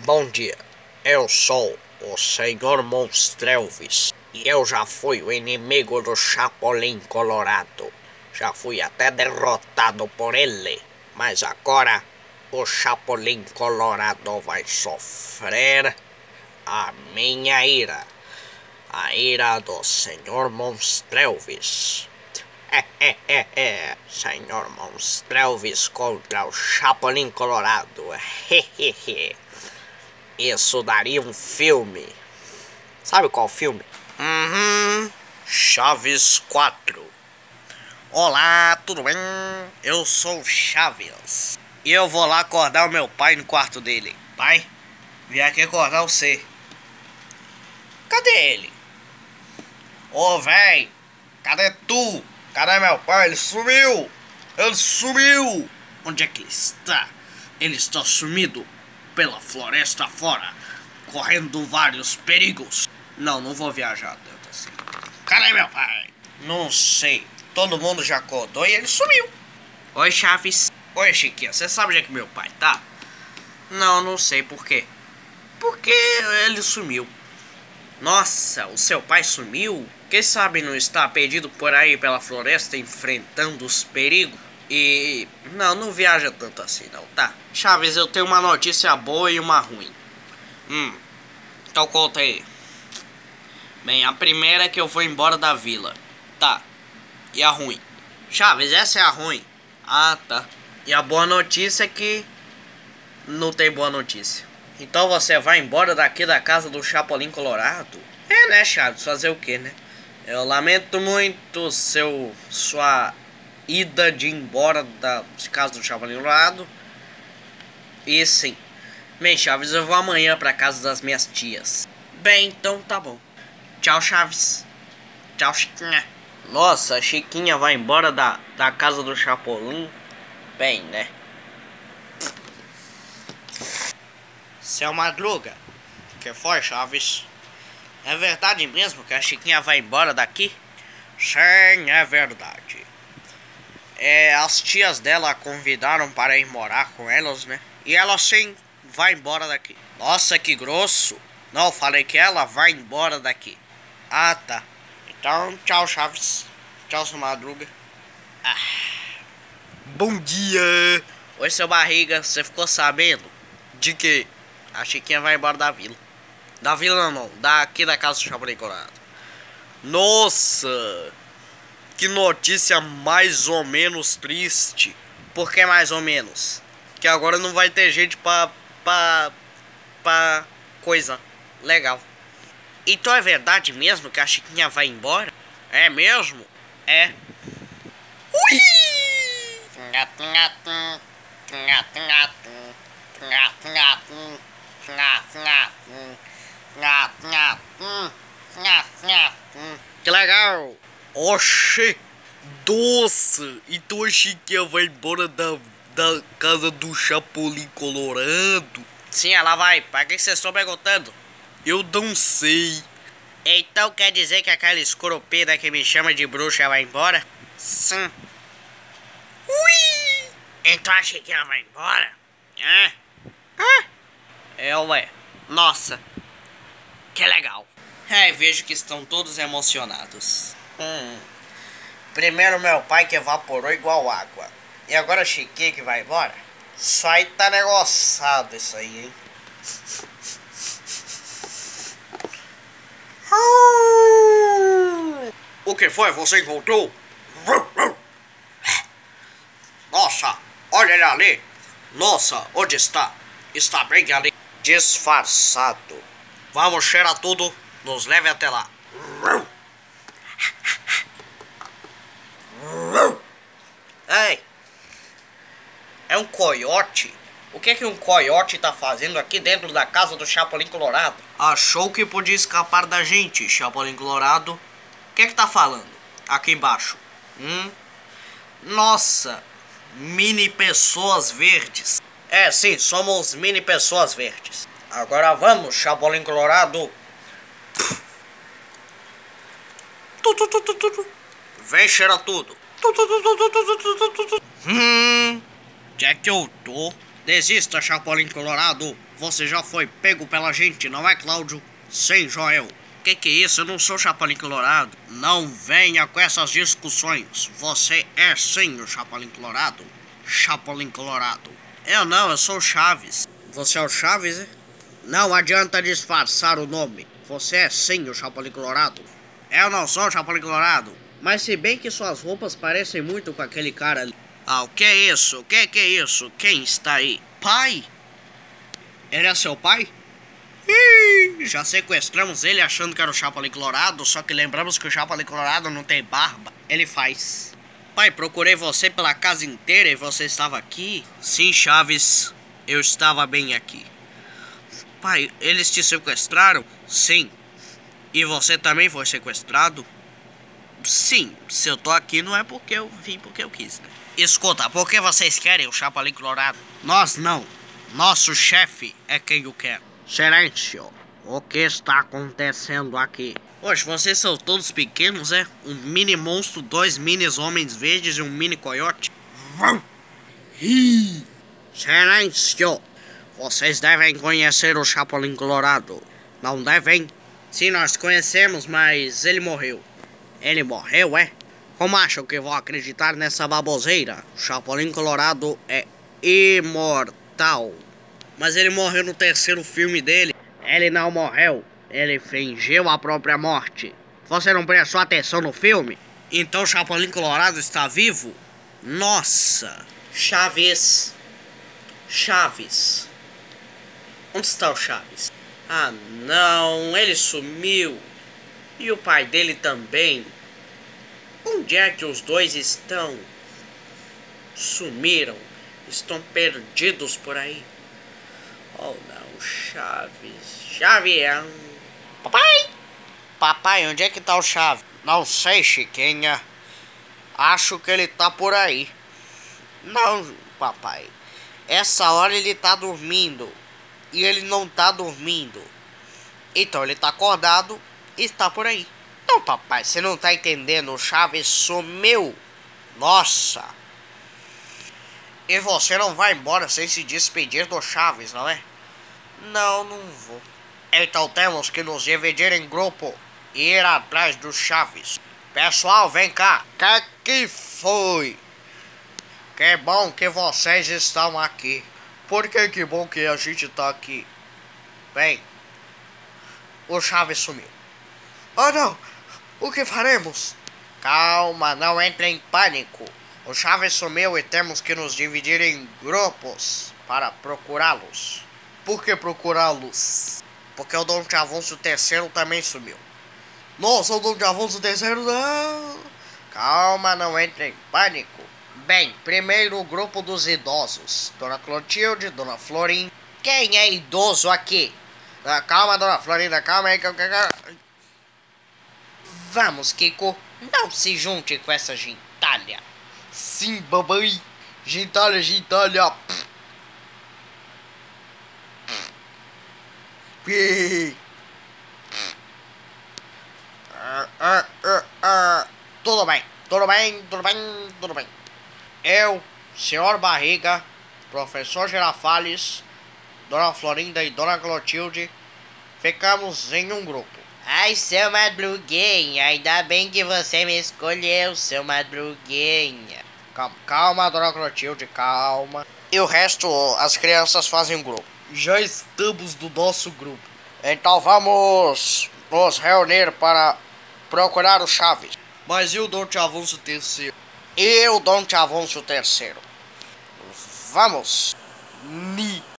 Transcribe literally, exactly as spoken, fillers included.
Bom dia, eu sou o senhor Monstrelvis e eu já fui o inimigo do Chapolin Colorado. Já fui até derrotado por ele, mas agora o Chapolin Colorado vai sofrer a minha ira, a ira do senhor Monstrelvis. É, é, é, é, senhor Monstrelvis contra o Chapolin Colorado. Hehehe. Isso daria um filme. Sabe qual filme? Uhum. Chaves quatro. Olá, tudo bem? Eu sou o Chaves. E eu vou lá acordar o meu pai no quarto dele. Pai, vim aqui acordar você. Cadê ele? Ô, véi, cadê tu? Cadê meu pai? Ele sumiu! Ele sumiu! Onde é que ele está? Ele está sumido pela floresta fora, correndo vários perigos. Não, não vou viajar tanto assim. Cadê meu pai? Não sei. Todo mundo já acordou e ele sumiu. Oi, Chaves. Oi, Chiquinha. Você sabe onde é que meu pai tá? Não, não sei por quê. Porque ele sumiu. Nossa, o seu pai sumiu? Quem sabe não está perdido por aí pela floresta enfrentando os perigos? E... não, não viaja tanto assim não, tá? Chaves, eu tenho uma notícia boa e uma ruim. Hum, então conta aí. Bem, a primeira é que eu vou embora da vila. Tá, e a ruim? Chaves, essa é a ruim. Ah, tá. E a boa notícia é que... não tem boa notícia. Então você vai embora daqui da casa do Chapolin Colorado? É, né, Chaves? Fazer o quê, né? Eu lamento muito seu... sua... ida de ir embora da casa do Chapolin Colorado. E sim. Bem, Chaves, eu vou amanhã pra casa das minhas tias. Bem, então tá bom. Tchau, Chaves. Tchau, Chiquinha. Nossa, a Chiquinha vai embora da, da casa do Chapolin. Bem, né? Seu Madruga. Que foi, Chaves? É verdade mesmo que a Chiquinha vai embora daqui? Sim, é verdade. É, as tias dela a convidaram para ir morar com elas, né? E ela sim vai embora daqui. Nossa, que grosso. Não, falei que ela vai embora daqui. Ah, tá. Então, tchau, Chaves. Tchau, seu Madruga. Ah. Bom dia. Oi, seu Barriga. Você ficou sabendo? De que a Chiquinha vai embora da vila. Da vila não, não. Daqui da casa do Chapolin Colorado. Nossa. Que notícia mais ou menos triste. Por que mais ou menos? Que agora não vai ter gente pra... pra... pra... coisa legal. Então é verdade mesmo que a Chiquinha vai embora? É mesmo? É. Ui! Que legal! Oxê! Doce! Então a Chiquinha vai embora da, da casa do Chapolin Colorado? Sim, ela vai. Pra que vocês estão perguntando? Eu não sei. Então quer dizer que aquela escorupida que me chama de bruxa vai embora? Sim. Ui! Então a Chiquinha vai embora? É? É? É, ué. Nossa. Que legal. É, vejo que estão todos emocionados. Hum. Primeiro meu pai que evaporou igual água. E agora a Chiquinha que vai embora? Isso aí tá negociado, isso aí, hein? O que foi? Você encontrou? Nossa, olha ele ali. Nossa, onde está? Está bem ali. Disfarçado. Vamos cheirar tudo. Nos leve até lá. Ei, é um coiote? O que é que um coiote tá fazendo aqui dentro da casa do Chapolin Colorado? Achou que podia escapar da gente, Chapolin Colorado? O que é que tá falando? Aqui embaixo. Hum? Nossa, mini pessoas verdes. É, sim, somos mini pessoas verdes. Agora vamos, Chapolin Colorado. Vem, cheira tudo. Hum, onde é que eu tô? Desista, Chapolin Colorado. Você já foi pego pela gente, não é, Cláudio? Sim, Joel. Que que é isso? Eu não sou Chapolin Colorado. Não venha com essas discussões. Você é sim o Chapolin Colorado. Chapolin Colorado. Eu não, eu sou o Chaves. Você é o Chaves, é? Não adianta disfarçar o nome. Você é sim o Chapolin Colorado. Eu não sou o Chapolin Colorado. Mas se bem que suas roupas parecem muito com aquele cara ali. Ah, o que é isso? O que que é isso? Quem está aí? Pai? Ele é seu pai? Ih, já sequestramos ele achando que era o Chapolin Colorado, só que lembramos que o Chapolin Colorado não tem barba. Ele faz. Pai, procurei você pela casa inteira e você estava aqui? Sim, Chaves, eu estava bem aqui. Pai, eles te sequestraram? Sim. E você também foi sequestrado? Sim, se eu tô aqui não é porque eu vim porque eu quis, né? Escuta, por que vocês querem o Chapolin Colorado? Nós não. Nosso chefe é quem o quer. Silêncio. O que está acontecendo aqui? Hoje vocês são todos pequenos, é? Um mini monstro, dois mini homens verdes e um mini coiote? Silêncio. Vocês devem conhecer o Chapolin Colorado. Não devem? Sim, nós conhecemos, mas ele morreu. Ele morreu, é? Como acham que vou acreditar nessa baboseira? O Chapolin Colorado é imortal. Mas ele morreu no terceiro filme dele. Ele não morreu. Ele fingiu a própria morte. Você não prestou atenção no filme? Então o Chapolin Colorado está vivo? Nossa! Chaves. Chaves. Onde está o Chaves? Ah, não. Ele sumiu. E o pai dele também. Onde é que os dois estão? Sumiram. Estão perdidos por aí. Oh não, Chaves. Chavião. Papai! Papai, onde é que tá o Chaves? Não sei, Chiquinha. Acho que ele tá por aí. Não, papai. Essa hora ele tá dormindo. E ele não tá dormindo. Então ele tá acordado e está por aí. Não, papai, você não tá entendendo. O Chaves sumiu. Nossa. E você não vai embora sem se despedir do Chaves, não é? Não, não vou. Então temos que nos dividir em grupo e ir atrás do Chaves. Pessoal, vem cá. Que que foi? Que bom que vocês estão aqui. Por que que bom que a gente tá aqui? Bem, o Chaves sumiu. Oh não, o que faremos? Calma, não entre em pânico. O Chaves sumiu e temos que nos dividir em grupos para procurá-los. Por que procurá-los? Porque o Dom Chavonso terceiro também sumiu. Nossa, o Dom Chavonso terceiro não. Calma, não entre em pânico. Bem, primeiro o grupo dos idosos. Dona Clotilde, Dona Florinda. Quem é idoso aqui? Ah, calma, Dona Florinda, calma aí que eu quero... Vamos, Kiko. Não se junte com essa gentalha. Sim, babai. Gentalha, gentalha. Ah, ah, ah, ah. Tudo bem, tudo bem, tudo bem, tudo bem. Eu, senhor Barriga, professor Girafales, Dona Florinda e Dona Clotilde ficamos em um grupo. Ai, seu Madruguinha, ainda bem que você me escolheu, seu Madruguinha. Calma, calma, Dona Clotilde, calma. E o resto, as crianças fazem um grupo. Já estamos no nosso grupo. Então vamos nos reunir para procurar o Chaves. Mas e o Dom Chavonso terceiro? E o Dom Chavonso terceiro? Vamos. Ni.